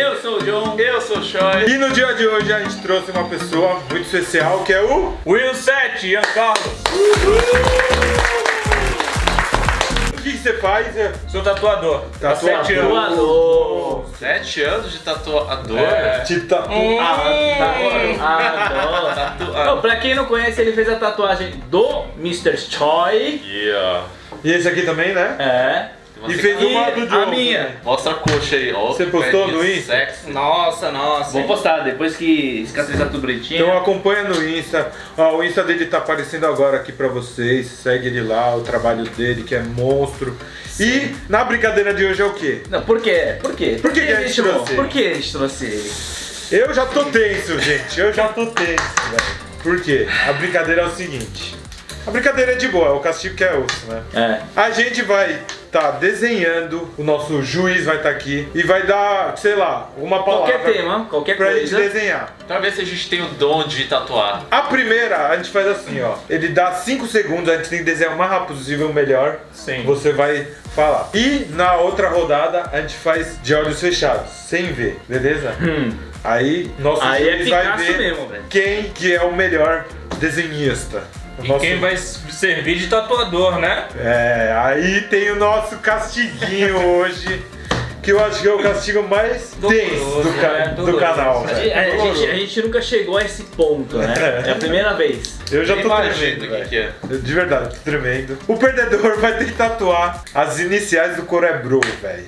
Eu sou o John. Eu sou o Choi. E no dia de hoje a gente trouxe uma pessoa muito especial, que é o Will 7, Ian Carlos. O que você faz? Sou tatuador. Há 7 anos. Tatuador. 7 anos de tatuador? Tipo Não, pra quem não conhece, ele fez a tatuagem do Mr. Choi. Yeah. E esse aqui também, né? É. E fez uma do John. A minha. Mostra a coxa aí, ó. Você postou no Insta? Sexy. Nossa. Vou postar depois que cicatrizar tudo bonitinho. Então acompanha no Insta. Ó, o Insta dele tá aparecendo agora aqui pra vocês. Segue ele lá, o trabalho dele que é monstro. E na brincadeira de hoje é o quê? Não, por quê? Por quê? Por que a gente trouxe ele? Por que a gente trouxe ele? Eu já tô tenso, gente. Eu já tô tenso, velho. Por quê? A brincadeira é o seguinte. A brincadeira é de boa, é o castigo que é osso, né? É. A gente vai tá desenhando, o nosso juiz vai estar aqui e vai dar, sei lá, uma palavra. Qualquer tema, qualquer pra coisa. gente desenhar. Pra ver se a gente tem o dom de tatuar. A primeira, a gente faz assim, ó. Ele dá 5 segundos, a gente tem que desenhar o mais rápido possível, o melhor. Sim. Você vai falar. E na outra rodada, a gente faz de olhos fechados, sem ver, beleza? Aí, nosso Aí é juiz vai Picasso ver mesmo, velho. quem que é o melhor desenhista. O E nosso- quem vai servir de tatuador, né? É, aí tem o nosso castiguinho hoje, que eu acho que é o castigo mais tenso do, né? do Doloroso. canal. A velho. gente nunca chegou a esse ponto, né? É a primeira vez. Eu já tô Imagina tremendo, o velho. que é. De verdade, tô tremendo. O perdedor vai ter que tatuar as iniciais do Corebro, velho.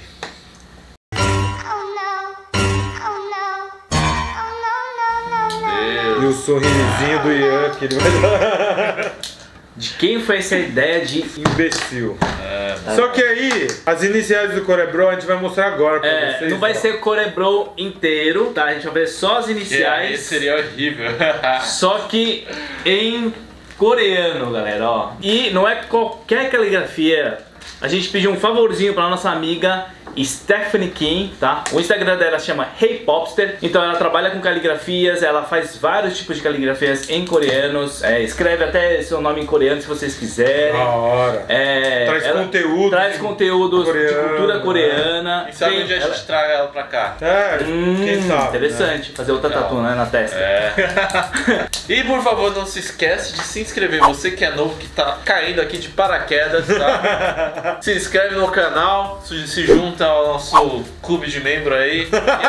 E o sorrisinho do Ian que ele vai dar. De quem foi essa ideia de... Imbecil. Só que aí, as iniciais do Corebro a gente vai mostrar agora pra vocês. não vai ó. ser Corebro inteiro, tá? A gente vai ver só as iniciais. Esse seria horrível. Só que em coreano, galera, ó. E não é qualquer caligrafia. A gente pediu um favorzinho pra nossa amiga Stephanie Kim, tá? O Instagram dela se chama Hey Popster. Então ela trabalha com caligrafias, ela faz vários tipos de caligrafias em coreanos. Escreve até seu nome em coreano se vocês quiserem. Da hora. Traz Ela conteúdo. Traz conteúdos de coreano, cultura coreana. Quem sabe Tem- onde a gente traga ela pra cá? Quem sabe? Interessante, fazer outra tatu, né, na testa. E por favor, não se esquece de se inscrever. Você que é novo, que tá caindo aqui de paraquedas, tá? Se inscreve no canal, se junta ao nosso clube de membro aí.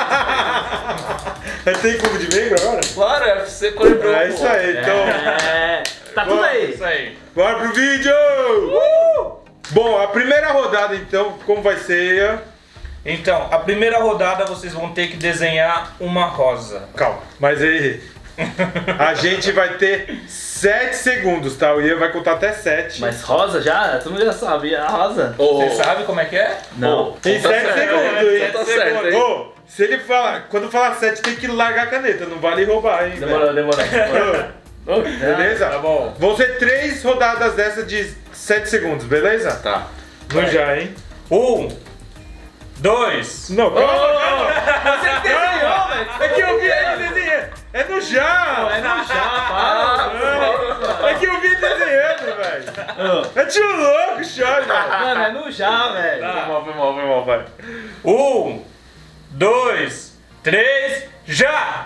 Tem clube de membro agora? Claro, FC Corebro. É isso aí, então. Tá tudo aí. Isso aí. Bora pro vídeo! Bom, a primeira rodada então, como vai ser, Ian? Então, a primeira rodada vocês vão ter que desenhar uma rosa. Calma, mas aí a gente vai ter 7 segundos, tá? O Ian vai contar até 7. Mas rosa já? Tu não já sabia a rosa? Você sabe como é que é? Não. Em 7 segundos, hein? Tá certo, hein? Ô, se ele falar, quando falar 7 tem que largar a caneta, não vale roubar, hein? Demorou. velho? Beleza? Tá bom. Vão ser 3 rodadas dessa de 7 segundos, beleza? Tá. Não já, hein? 1, 2. Não, calma. Você desenhou, velho. É que eu vi ele desenhando. É no já. É no já, para. É que eu vi ele desenhando, velho. É tio louco, chora, velho. Mano, é no já, velho. Foi mal, vai. 1, 2, 3, já!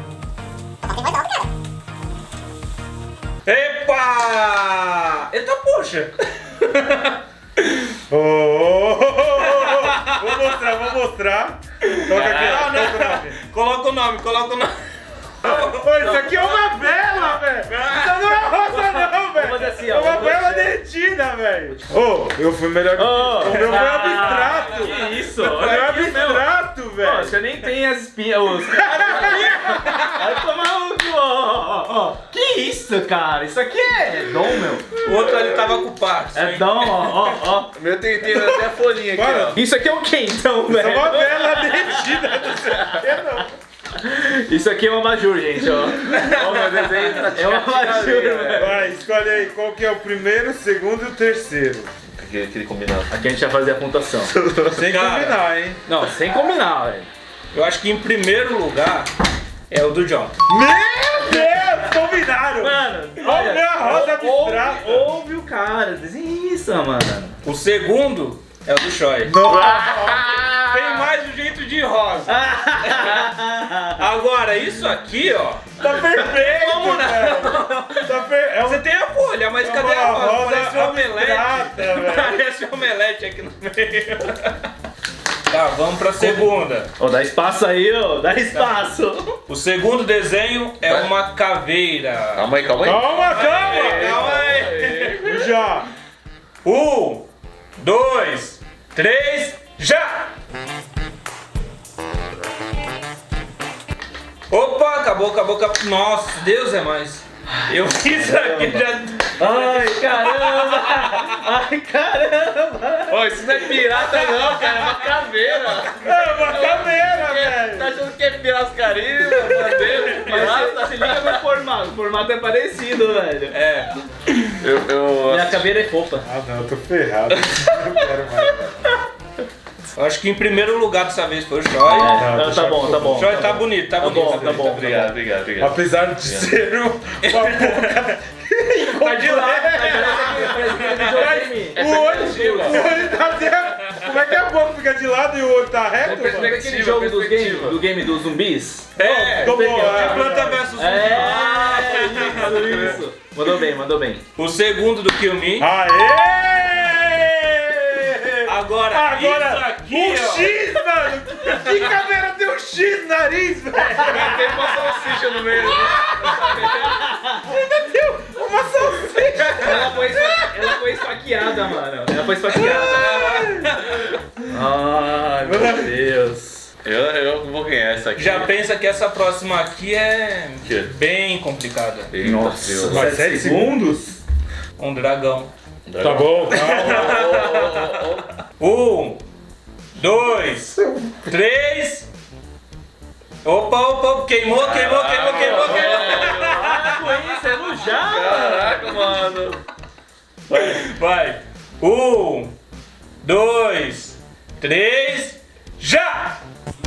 Epa! Eita, poxa! Vou mostrar. Toca aqui, ó. Toca o nome. Coloca o nome. Ô, isso aqui é uma vela, velho. Isso não é rosa, não, velho. fazer assim, É ó. uma vela derretida, velho. Ô, eu fui melhor que o meu foi abstrato. Que isso? O meu é abstrato, Pô, velho. você nem tem as espinhas. Vai tomar um cu, ó. Que isso, cara? Isso aqui é dom, meu. O outro ali tava com o pato. É dom, ó. O meu tem até a folhinha aqui, Mano, ó. Isso aqui é o que então, Isso é velho? uma vela derretida. Não sei o que, não. Isso aqui é um abajur, gente, ó. Ó, meu desenho tá É um abajur, velho. Vai, escolhe aí qual que é o primeiro, o segundo e o terceiro. Aquele combinado. Aqui a gente vai fazer a pontuação. Sem Cara. combinar, hein? Não, sem combinar, velho. Eu acho que em primeiro lugar é o do John. Meu Deus, combinaram! Mano, Olha a minha rosa abstrata. ouve o cara, desenha isso, mano. O segundo é o do Choi. Nossa. Tem mais o jeito de rosa. Agora, isso aqui, ó. Tá perfeito, Como não? É Você tem a folha, mas cadê a rosa? Parece um omelete. velho. Parece um omelete aqui no meio. Tá, vamos pra segunda. Ô, dá espaço aí, ó. Dá espaço. O segundo desenho é uma caveira. Calma aí. Calma. Calma aí. Já. 1, 2, 3, já! Opa, acabou. Nossa, Deus é mais. Eu fiz aqui já. Ai, caramba. Ô, isso não é pirata não, cara, é uma caveira. É uma caveira, velho. Tá achando que é Piratas Caribe, bandeira, pirata? Se liga no formato. O formato é parecido, velho. É. Minha caveira é fofa. Ah, não, eu tô ferrado. Não quero mais, velho. Eu acho que em primeiro lugar dessa vez foi o Choi. Não, tá bom. O Choi tá bonito, tá bonito. Tá bom. Obrigado. Apesar de ser uma boca. Tá de lado. O olho tá até. Como é que a boca fica de lado e o olho tá reto? mano? Lembra aquele jogo do game dos zumbis? É, Como de é? Planta vs Zumbi. Isso. Mandou bem. O segundo do Kill Me. Aê! Agora isso aqui, o ó. X, mano! Que caveira tem um X no nariz, velho? Tem uma salsicha no meio. Ainda tem uma salsicha! Ela foi esfaqueada, mano. Ai, meu Deus. Eu vou ganhar essa aqui. Já pensa que essa próxima aqui é Que? bem complicada. Nossa, Deus. Mas 7 segundos? Um dragão. Tá bom, calma. 1, 2, 3. Opa, queimou. Isso é no já. Caraca, mano. Vai. 1, 2, 3, já!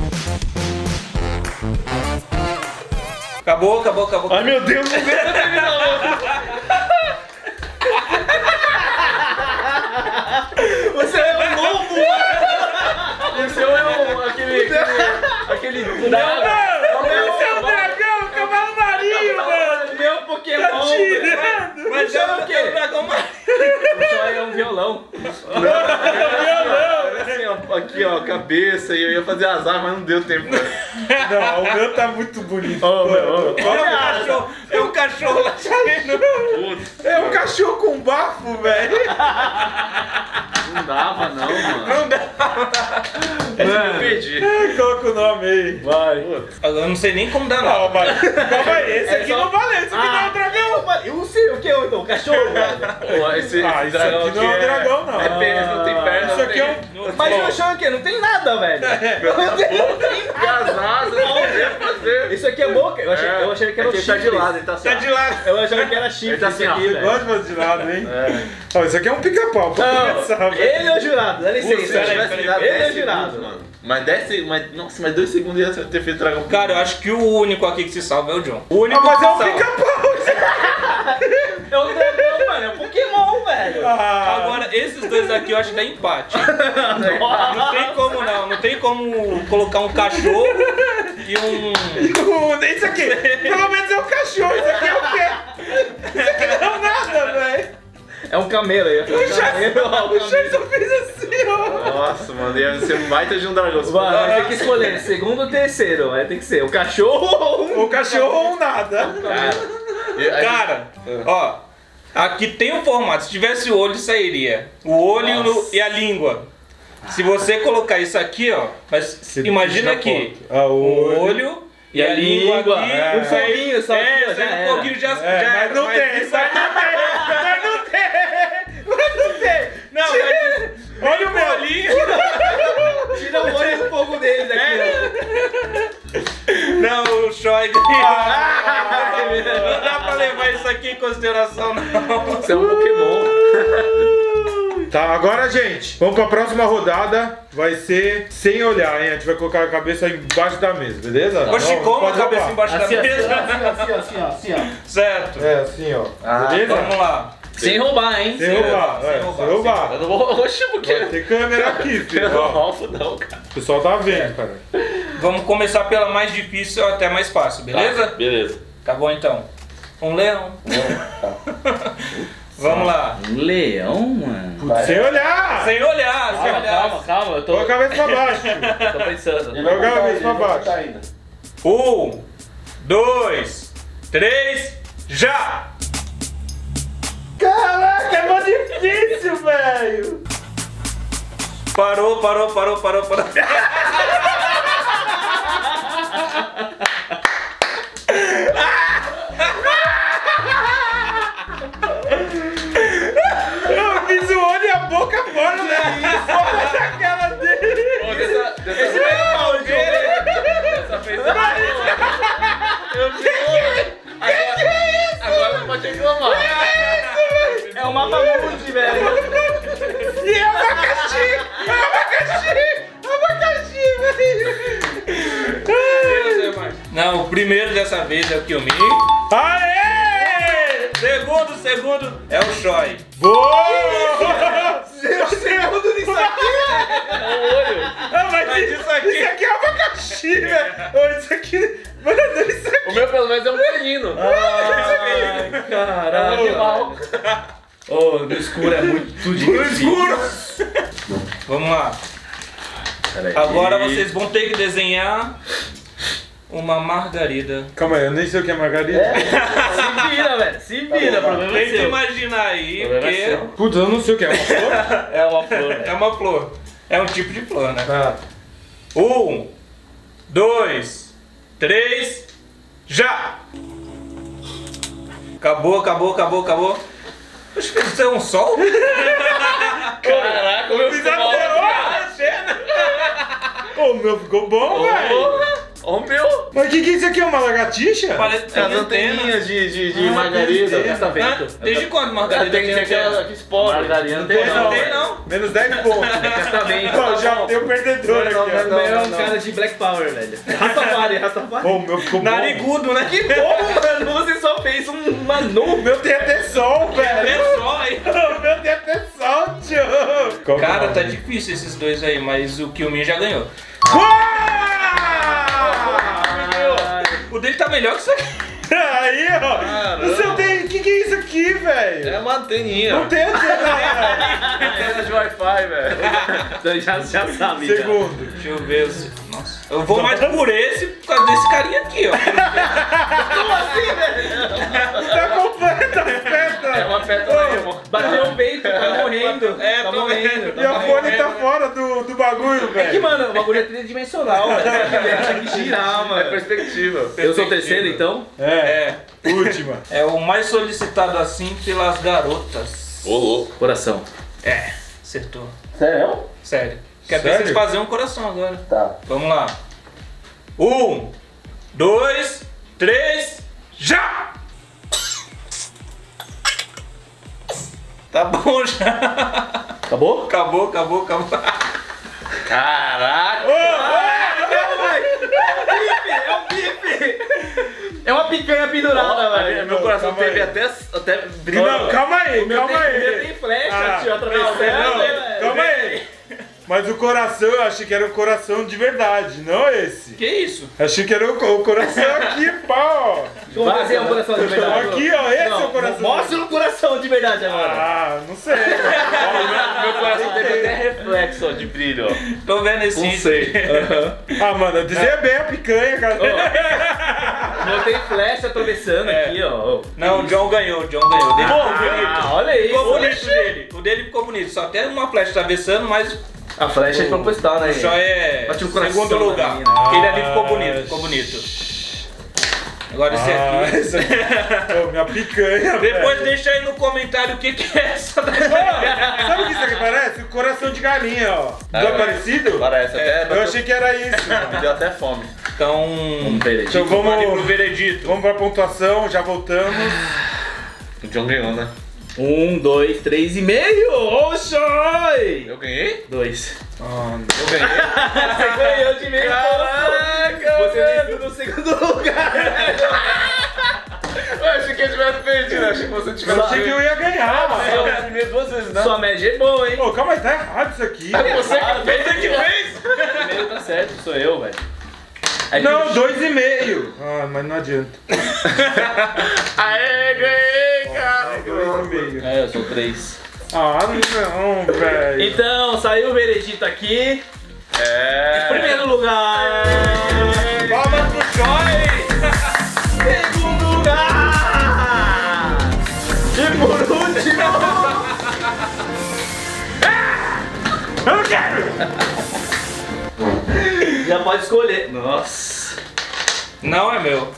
Acabou. Ai, meu Deus, não veio Você é um lobo, mano. Você é aquele Você é um dragão, um cavalo marinho, mano! meu Pokémon. Tá tirando! Mas Chama o é quê? um dragão marinho. O Choi é um violão. Assim, ó, aqui, ó, cabeça, e eu ia fazer azar, mas não deu tempo, cara. Não, o meu tá muito bonito. É um cachorro lá tirando. É um cachorro com bafo, velho. Não dava, não, mano. Não dá. Essa eu perdi. Coloca o nome aí. Vai. Eu não sei nem como dar nada. Calma aí, esse aqui não valeu, esse aqui não é um dragão. Eu não sei o que é o cachorro, velho. Pô, esse Isso dragão aqui não é um dragão, não. É pênis, não tem perna. Isso aqui é um... Mas o Choi é o quê? Não tem nada, velho. Não tem E as asas, não tem fazer. Isso aqui é boca? Eu achei que era o Ele tá de chifre. lado, ele tá assim. Tá de lado. Eu achava que era chifre Ele tá assim, isso aqui, ó. velho. Gosto de fazer de lado, hein? Ó, isso aqui é um pica-pau, pra começar, Não, velho. ele é o jurado, dá licença. Se eu tivesse me dado Ele é 10 o jurado. segundos, mano. Mas 10 segundos, nossa, mas 2 segundos ia ter feito dragão. Cara, eu acho que o único aqui que se salva é o John. O único Mas que é um se salva. pica-pau. É um dragão, mano, é um Pokémon, velho. Agora, esses dois aqui eu acho que dá empate. Não tem como não. Não tem como colocar um cachorro e um... Isso aqui, pelo menos é um cachorro, isso aqui é o quê? Isso aqui não é nada, velho. É um camelo aí. O chefe só fez assim, ó. Nossa, mano, ia ser um baita de um dragão. Vai ter que escolher segundo ou terceiro. Vai ter que ser o cachorro ou O cachorro ou um nada. Cara, ó, aqui tem um formato. Se tivesse o olho, sairia. O olho e a língua. Se você colocar isso aqui, ó, mas imagina aqui, o olho e a língua aqui. Um foguinho só aqui, ó, já um era. foguinho já Mas não tem, isso aqui não, mas olha o meu ali. Tira o olho do fogo dele daqui, Não, o Choi não dá pra levar isso aqui em consideração, não. Você é um Pokémon. Tá, agora, gente, vamos pra próxima rodada. Vai ser sem olhar, hein? A gente vai colocar a cabeça embaixo da mesa, beleza? Oxi, Não, como a pode cabeça roubar. embaixo da mesa? assim, ó. É, Certo. assim, ó. Beleza? Vamos lá. Sem roubar, hein? Sem roubar, sem roubar, sem roubar. Eu não vou. Oxe, porque. Vai ter câmera aqui, filho. Eu não Ó, roubo, não, cara. o pessoal tá vendo, cara. Vamos começar pela mais difícil até mais fácil, beleza? Tá, beleza. Tá bom então. Um leão. Vamos lá. Um leão, mano. Sem olhar! Sem olhar, sem olhar. Calma, eu tô Põe a cabeça pra baixo, filho. pensando. Põe a cabeça pra baixo. 1, 2, 3, já! Caraca, é mó difícil, velho! Parou. Eu fiz o olho e a boca fora, né? Olha essa cara dele! Pô, dessa vez eu vi. Agora não pode reclamar. É o mapa mundi, velho. E é abacaxi! Abacaxi, velho! Não, o primeiro dessa vez é o Kiyomi. Aê! Segundo é o Shoy. Boa! Segundo nisso aqui! O olho. Ah, mas isso aqui é abacaxi, velho! Isso aqui... Mano, isso aqui... O meu pelo menos é um canino. Ai, caralho. Ô, no escuro é muito difícil. No escuro! Vamos lá. Peraí. Agora vocês vão ter que desenhar uma margarida. Calma aí, eu nem sei o que é margarida. Se vira, velho. Se vira, problema é Tenta seu. imaginar aí, Problema é porque seu. Putz, eu não sei o que é. Uma flor? É uma flor, é velho. uma flor. É um tipo de flor, né? Ah. 1, 2, 3, já! Acabou. Acho que isso é um sol? Caraca, o meu ficou mal. Ô, o meu ficou bom, velho! Ó o meu. Mas o que é isso aqui? É uma lagartixa? Parece É as anteninhas de margarida. Desde quando margarida Tem aquela que explode. Margarida não Tem tem não. não. Tem não. Menos 10 pontos. Testamento. Ó, já tem o perdedor aqui, ó. O meu é um cara de Black Power, velho. Rastafari. Ô, o meu ficou bom. Narigudo, né? Que Pô, mano, você só fez uma O nuvem. meu tem até sol, velho. É só aí. O meu tem até sol, tio. Cara, tá difícil esses dois aí, mas o Kiyomi já ganhou. O dele tá melhor que isso aqui. Aí, ó. Caramba. O seu tem... O que é isso aqui, velho? É uma anteninha. Não tem antena. Antena de Wi-Fi, velho. Então já sabe. já. Segundo. Deixa eu ver se... Nossa. Eu vou mais por esse por causa desse carinha aqui, ó. Como assim, velho? Tá completa as É peças. uma pétala aí, amor. Bateu o peito, tá morrendo. É, tá tô morrendo. E a fone tá fora do bagulho, É que, velho. mano, o bagulho é tridimensional, velho. Tem que girar, É mano. perspectiva. Eu sou o terceiro, então? É. Última. É o mais solicitado assim pelas garotas. Ô, louco. Coração. É, acertou. Sério? Sério. Quero ver Sério? vocês fazerem um coração agora. Tá. Vamos lá. 1, 2, 3, já! Tá bom já. Acabou? Acabou. Caraca. É um bife! É uma picanha pendurada, velho. Meu coração calma teve aí. até brilho. Não, calma aí, calma Meu aí. tem flecha, Ah, tio, atravessando. não, velho. calma aí. Mas o coração, eu achei que era o coração de verdade, não esse. Que isso? Achei que era o coração aqui, pau. Vamos fazer um coração de verdade. Aqui, ó, esse é o coração. Mostra o coração de verdade agora. Ah, não sei. Meu coração teve até reflexo ó, de brilho, ó. Tô vendo esse Não sei. Ah, mano, eu dizia bem a picanha, cara. Não tem flecha atravessando aqui, ó. Não, o John ganhou. O dele ficou bonito. Olha Ficou isso. bonito dele. O dele ficou bonito. Só tem uma flecha atravessando, mas A flecha é proposital, né? o John é Bate no coração segundo da lugar. menina. Aquele ali ficou bonito. Agora esse aqui. essa aqui. Ô, minha picanha, Depois velho. deixa aí no comentário o que é essa daqui. Sabe o que isso aqui parece? O coração de galinha, ó. Não é parecido? Parece até. Eu achei que era isso. Me deu até fome. Então, Então vamos ali pro vamos, veredito. vamos pra pontuação, já voltamos. O John ganhou, né? 1, 2, 3,5. Oxoi! Eu ganhei? 2. Eu ganhei. Você ganhou de meio. Caraca, Você veio no segundo lugar. Eu achei que eu tivesse perdido, achei que você Eu tivesse achei que eu ia ganhar, Eu mano. primeiro 2 vezes, né? Sua média é boa, hein? Ô, calma aí, tá errado isso aqui. É você que fez, é que fez! Primeiro tá certo, sou eu, velho. Não, 2,5. Ah, mas não adianta. Aê, ganhei, cara! 2,5. É, eu sou 3. Ah, não, velho. Então, saiu o veredito aqui. É. Primeiro lugar. Palmas pro Joy! Segundo lugar. E por último. Eu não quero. Já pode escolher. Nossa. Não é meu.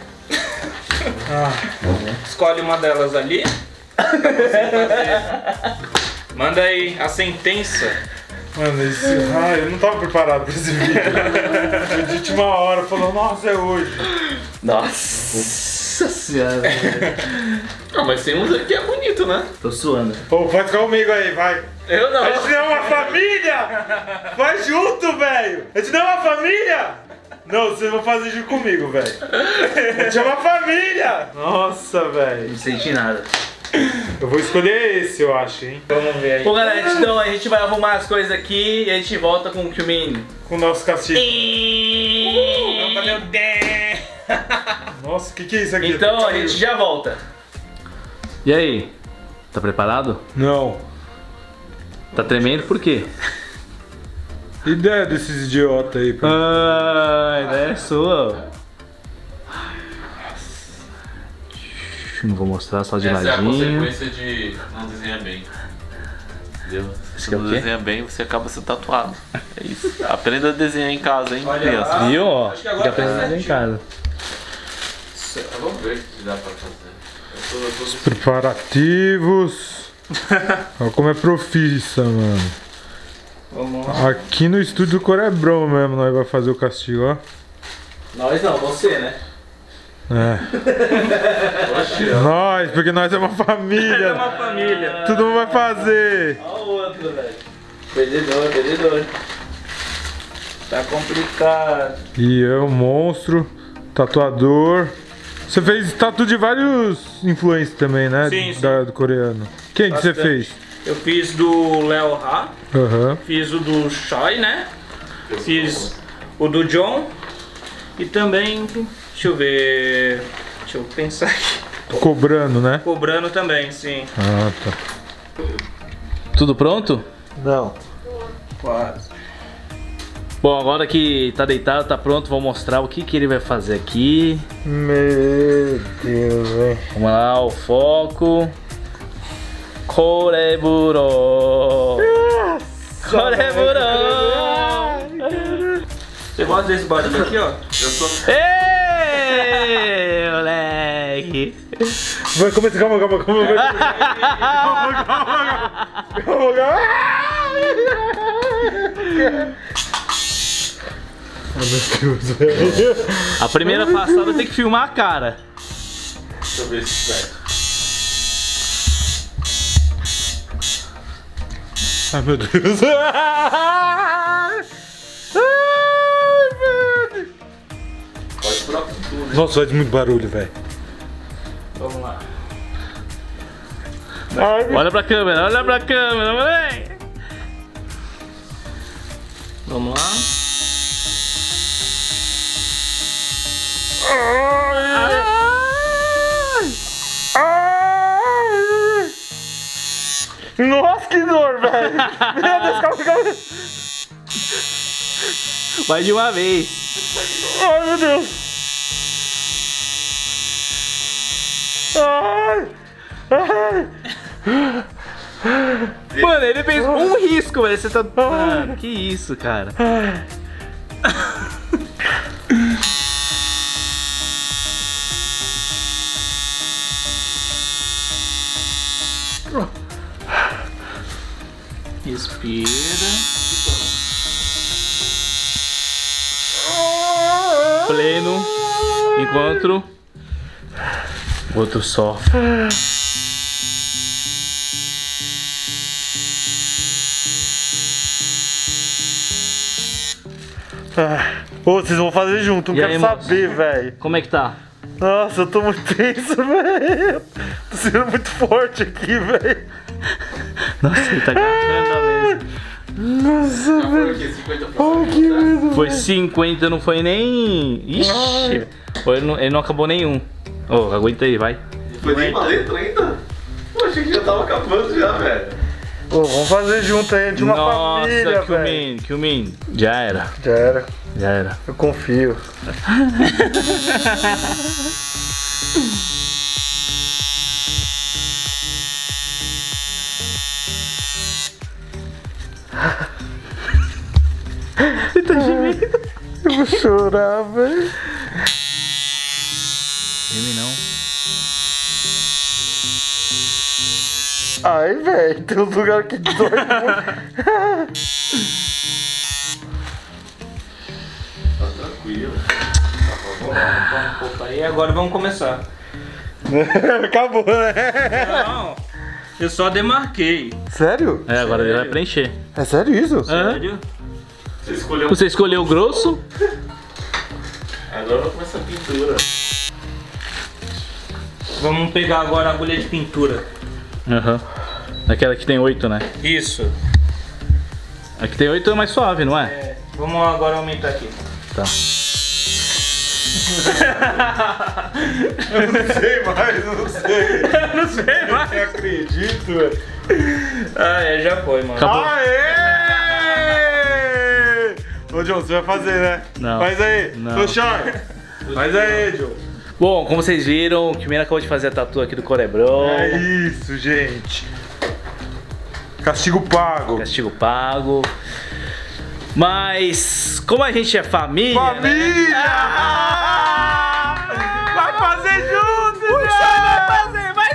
Escolhe uma delas ali. Pra você fazer. Manda aí a sentença. Mano, esse... Ai, eu não tava preparado pra esse vídeo. Foi de última hora, falou, nossa, é hoje. Nossa senhora. Ah, mas tem uns aqui que é bonito, né? Tô suando. Ô, faz comigo aí, vai. Eu não. A gente não é uma família! Vai junto, velho! A gente não é uma família! Não, vocês vão fazer junto comigo, velho. A gente é uma família! Nossa, velho. Não senti nada. Eu vou escolher esse, eu acho, hein? Vamos ver aí. Bom, galera, então a gente vai arrumar as coisas aqui e a gente volta com o Kyumin. Com o nosso castigo. Vamos fazer o dé. Nossa, o que é isso aqui? Então a gente já volta. E aí? Tá preparado? Não. Tá tremendo por quê? Ideia desses idiotas aí. A ideia é sua. Não vou mostrar só de Essa é a ladinho. consequência de não desenhar bem. Entendeu? Se que é o não quê? desenha bem, você acaba sendo tatuado. É isso. Aprenda a desenhar em casa, hein, Olha criança. lá. Viu? Ó, Acho que agora já aprendeu tá em certinho. casa. Vamos ver o que dá pra fazer. Eu tô Preparativos. Olha como é profissa, mano. Vamos lá. Aqui no estúdio do Corebrão mesmo, nós vamos fazer o castigo, ó. Nós não, você, né? É. Nós, porque nós é uma É família. uma família. Todo mundo vai fazer. Olha o outro, velho. Perdedor, perdedor. Tá complicado. E eu, monstro, tatuador. Você fez tatu de vários influencers também, né? Sim, sim. Do coreano. Quem que você Bastante. fez? Eu fiz do Léo Ha, Aham. fiz o do Choi, né? Fiz o do John. E também, deixa eu ver. Deixa eu pensar aqui. Tô cobrando, né? Cobrando também, sim. Ah, tá. Tudo pronto? Não. Quase. Bom, agora que tá deitado, tá pronto, vou mostrar o que ele vai fazer aqui. Meu Deus, velho. Vamos lá, o foco. Koreburo. Koreburo. Você gosta desse barulho aqui, ó? Eu sou. Ei, moleque. Vai começar, calma. Calma. Ai, meu Deus, velho. A primeira passada tem que filmar a cara. Deixa eu ver se vai. Ai, meu Deus. Pode furar com tudo. Nossa, faz muito barulho, velho. Vamos lá. Olha pra câmera, moleque. Vamos lá. Nossa, que dor, velho. Meu Deus, calma. Vai de uma vez. Ai, meu Deus. Mano, ele fez um risco, velho. Você tá. Mano, que isso, cara. Respira. Pleno. Enquanto o outro sofre. Ô, vocês vão fazer junto, não E quero aí, moço? saber, velho. Como é que tá? Nossa, eu tô muito tenso, velho. Tô sendo muito forte aqui, velho. Nossa, ele tá agarrando a mesa. Nossa, Já velho. foi aqui, 50%. Ai, que medo. Foi 50, não foi nem... Ixi, ele não acabou nenhum. Ô, aguenta aí, vai. Foi nem uma letra ainda? Pô, achei que já tava acabando já, velho. Pô, vamos fazer junto aí de uma família, velho. Nossa, Kilmin. Já era. Já era. Eu confio. Você tá gemendo? Eu vou chorar, velho. Geme não. Ai, velho, tem uns lugares que dói muito. Tá tranquilo. Vamos um pouco aí, agora vamos começar. Acabou, né? Não, eu só demarquei. Sério? É, agora ele vai preencher. É sério isso? Sério? Você escolheu. Você escolheu o grosso? Agora vai começar a pintura. Vamos pegar agora a agulha de pintura. Aham. Aquela que tem 8, né? Isso. A que tem 8 é mais suave, não é? É, vamos agora aumentar aqui. Tá. Eu não sei mais, eu não sei. Não sei mais. Eu acredito, velho. Ah, é, já foi, mano. Acabou. Aê! Ô, John, você vai fazer, né? Não. Faz aí. Não. Ô, Sean. Faz aí, John. Bom, como vocês viram, o Kilmin acabou de fazer a tatu aqui do Corebrão. É isso, gente. Castigo pago. Castigo pago. Mas, como a gente é família. Família! Né? Vai fazer junto, O né? Choi vai fazer! Vai,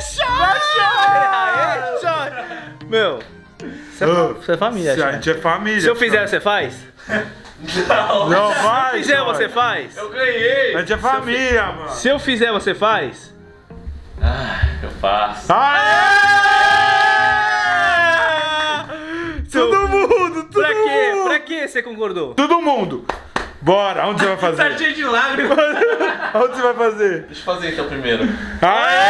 Choi! Aê, Choi! Meu, você é família, Se a Choi. gente é família. Se eu fizer, você faz? Não, vai. Se eu fizer, Choi. você faz? Eu ganhei! A gente é família, mano. Se eu fizer, você faz? Eu faço. Aê! Todo mundo, todo Pra quê? mundo. Pra que você concordou? Todo mundo. Bora, onde você vai Tá fazer? cheio de lágrimas. Onde você vai fazer? Deixa eu fazer então primeiro. Aê!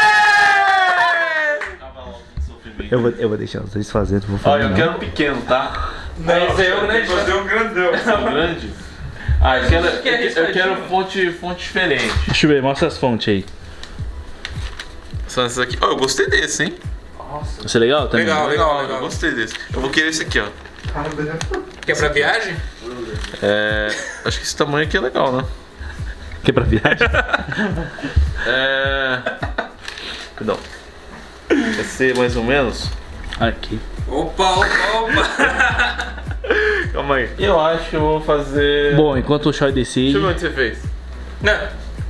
Tava logo no sofrimento. Eu vou deixar vocês fazendo, vou Olha, eu quero um pequeno, tá? Mas eu, né? Fazer um grandão. Um grande. Ah, eu quero fonte diferente. Deixa eu ver, mostra as fontes aí. São essas aqui. Oh, eu gostei desse, hein? Isso é legal também? Legal. Eu gostei desse. Eu vou querer esse aqui, ó. Quer pra viagem? Acho que esse tamanho aqui é legal, né? Que é pra viagem? Perdão. Vai ser mais ou menos. Aqui. Opa. Calma aí. Eu acho que eu vou fazer. Bom, enquanto o Choi decide, Deixa eu ver onde você fez. Não.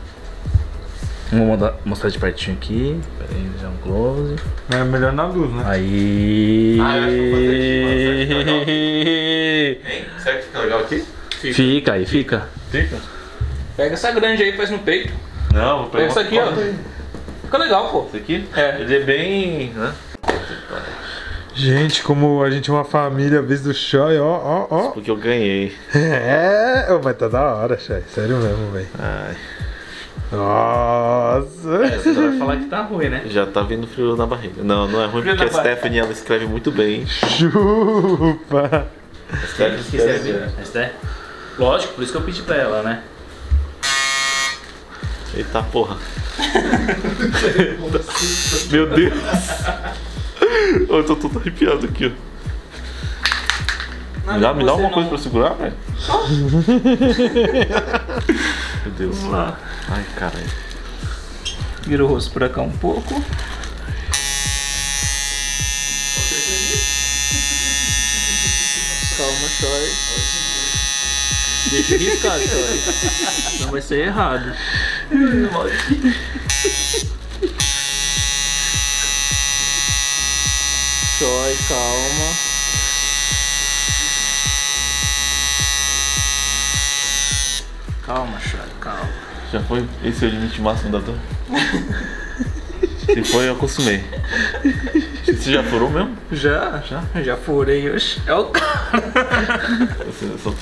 vamos mostrar de pertinho aqui. Pera aí, já um close. É melhor na luz, né? Aí. Eu acho que eu vou fazer aqui, mano. Hein? Será que fica legal aqui? Fica aí, fica. Fica? Pega essa grande aí e faz no peito. Não, vou pegar Pega essa aqui, ó. Fica legal, pô. Esse aqui? É. Ele é bem. Né? Gente, como a gente é uma família, a vez do Choi, ó. Porque eu ganhei. Mas tá da hora, Choi. Sério mesmo, velho. Ai. Nossa. Você vai falar que tá ruim, né? Já tá vindo frio na barriga. Não é ruim Frio porque na a Stephanie ela escreve muito bem. Chupa. A Stephanie escreve bem. Lógico, por isso que eu pedi pra ela, né? Eita porra. Meu Deus. Eu tô todo arrepiado aqui, ó. Me dá alguma coisa pra segurar, velho? Meu Deus. Vamos lá. Ai, caralho. Vira o rosto pra cá um pouco. Calma, Choi. Deixa riscar, Choi. Não vai ser errado. Choi, calma. Calma, Choi, calma. Já foi? Esse é o limite máximo da dor? Se foi, eu acostumei. Você já furou mesmo? Já furei hoje. É o cara. Você só...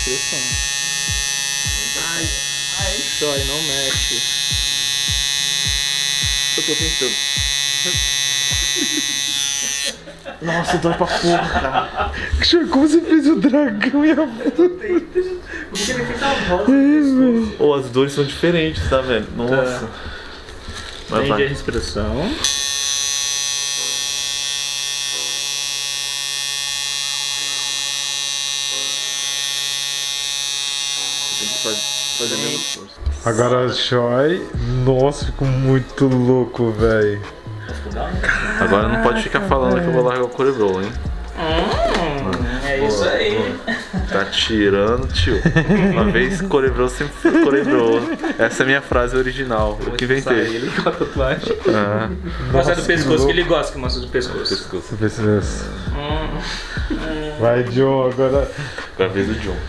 expressão. Ai, Choi, não mexe. Eu tô tentando. Nossa, dói pra porra, cara. Como você fez o dragão e a puta? Porque ele fez a voz. Ou as dores são diferentes, tá vendo? Nossa. Mas Entende vai. a expressão. Tem que fazer menos força. Agora, Choi. Nossa, ficou muito louco, velho. Agora não pode ficar falando que eu vou largar o Corebrol, hein? É isso aí. Tá tirando, tio. Uma vez Corebrol, sempre foi Corebrol. Essa é a minha frase original. Eu que inventei. Ele com a tatuagem. Ah, Mostra do que pescoço, louco. que ele gosta que mostra do pescoço. Você precisa. Vai, John, agora. agora é a vez do John.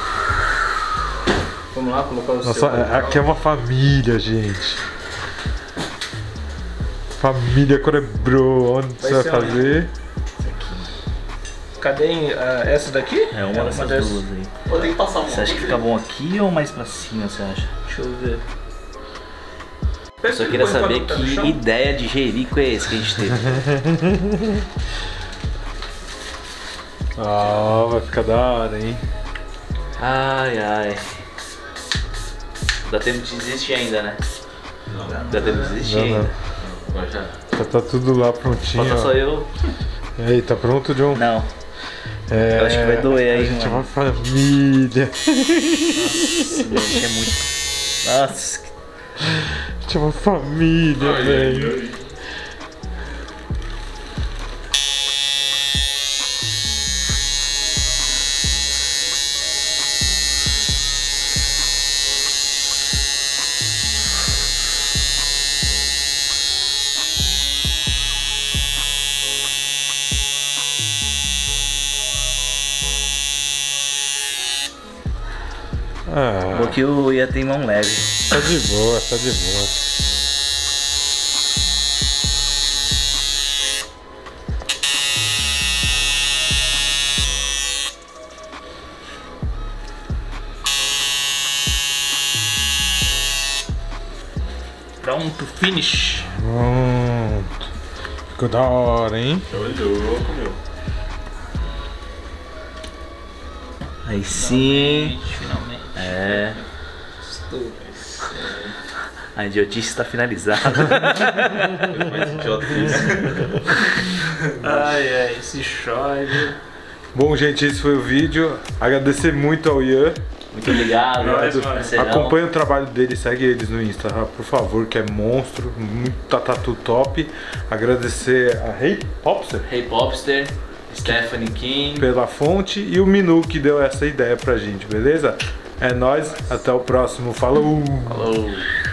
Vamos lá, colocar o Nossa, seu. aqui é uma família, gente. Família Corebro. Onde você vai ser fazer? Cadê essa daqui? É uma dessas duas aí. Vou ter que passar um. Você acha que fica bom aqui ou mais pra cima, você acha? Deixa eu ver. Eu só queria saber que ideia de jerico é esse que a gente teve. Ah, vai ficar da hora, hein? Ai, ai. Dá tempo de desistir ainda, né? Dá tempo de desistir Não, ainda. Agora já. Já tá tudo lá prontinho. Falta ó. só eu. E aí, tá pronto, John? Não. É, Eu acho que vai doer aí, a gente é mano. uma família. Esse moleque é muito. Nossa, que- A gente é uma família, velho. Ah, porque eu ia ter mão leve. tá de boa, tá de boa. Pronto, finish. Pronto. Ficou da hora, hein? Louco, meu. Aí sim. Finalmente. É. A idiotice está finalizada. Mais idiota que isso. Ai, ai, esse Choi, viu? Bom, gente, esse foi o vídeo. Agradecer muito ao Ian. Muito obrigado. parceirão. Acompanhe o trabalho dele, segue eles no Insta, por favor, que é monstro, muito tatu top. Agradecer a Hey Popster Hey Popster, Stephanie King. pela fonte e o Minu que deu essa ideia pra gente, beleza? É nóis, até o próximo, falou! Falou.